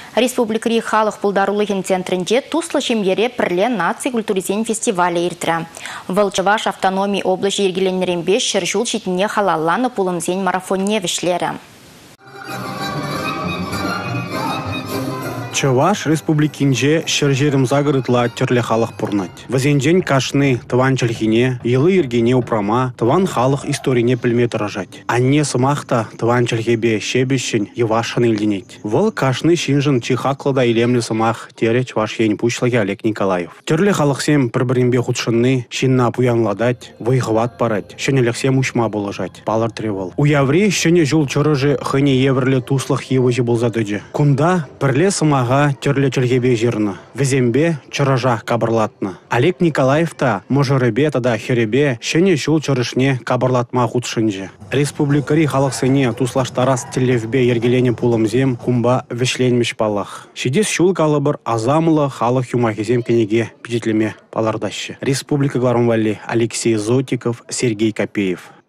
Республикари халық пулдарулығын центрінде туслы шемере пірле наци культуризен фестивалі иртірі. Волчеваш автономии облачы ергеленерін 5 шыржул шетіне халалланы пулымзен марафонне вішлері. Чуваш республикинже шыржерім загырытла терле халық пұрнат. Вазенжен кашны тыван чельхине, елы ергене упрама, тыван халық историне пілме тұражат. Анне сымақта тыван чельхебе шебешін евашын елденет. Вол кашны шинжын чихаклада илемлі сымақ тере чуваш ен пучлаги Олег Николаев. Терле халық сем бір-бірінбе худшынны шинна пуянладать, вайғыват парать, шенелексем учма болажать, палар тревол. Уяври шене жул чырыжы хыне еврлі туслых евыжы болзадыджы. Кунда пірле сымаға терле чельхебе жирны. Везембе чыражах кабырлатны. Олег Николаев та можырыбе тада херебе шене жул чырышне кабырлатма худшынжы. Республикари халық сене туслаштарас телевбе ергелене пулымзем кумба вешленмеш палах. Шидес шул калыбыр азамлы халық юмахизем кенеге пидетлеме палардашы. Республика Гларумвали, Алексей Зотиков, Сергей Копеев.